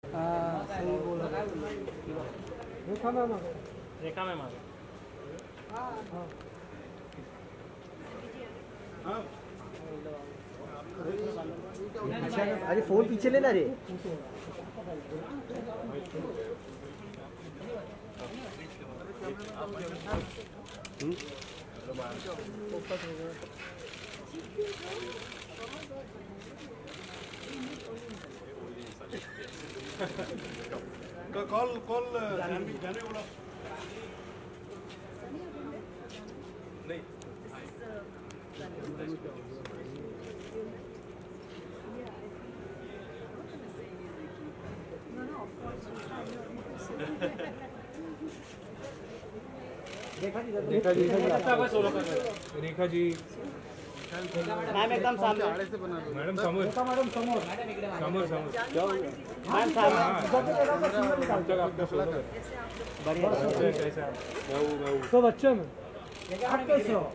हाँ सही बोला। रेखा मैम आ गए। रेखा मैम आ गए। अच्छा अरे फोन पीछे लेना रे। कॉल जाने बोला नहीं। रेखा जी मैम एकदम सामने। मैडम समोर मैडम समोर समोर समोर मैम सामने। बढ़िया कैसे सब अच्छे में। आप कैसे हो?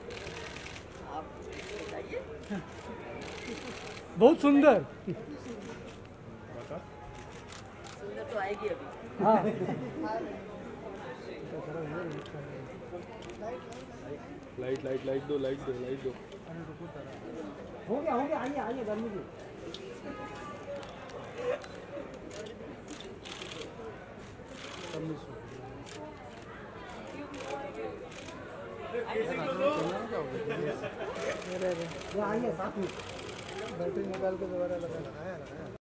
बहुत सुंदर। सुंदर तो आएगी अभी। हाँ लाइट दो हो गया आइए गर्मी की। आइए साथ में बैटरी निकाल के दोबारा लगाया।